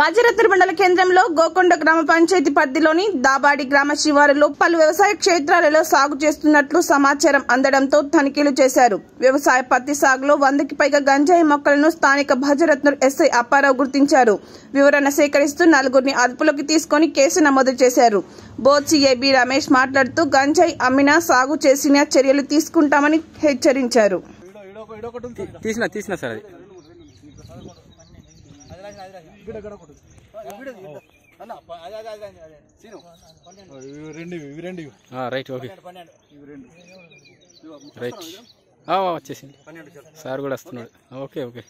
రాజరత్న మండల కేంద్రంలో గోకొండ గ్రామ పంచాయతీ పరిధిలోని దాబాడి గ్రామ శివారులో పలు వ్యవసాయ క్షేత్రాలలో సాగు చేస్తున్నట్లు సమాచారం అందడంతో తనిఖీలు చేశారు. వ్యవసాయ పత్తి సాగులో 100కి పైగా గంజాయి మొక్కలను స్థానిక భజరత్న ఎస్ఐ అప్పారావు గుర్తించారు. వివరణ సేకరిస్తూ 4గురిని అదుపులోకి తీసుకుని కేసు నమోదు చేశారు. బోర్డ్ సిఐబి రమేష్ మాట్లాడుతూ గంజాయి అమ్మినా సాగు చేసినా చర్యలు తీసుకుంటామని హెచ్చరించారు. రైట్ ఓకే రైట్ వచ్చేసింది సార్ కూడా వస్తున్నాడు. Okay okay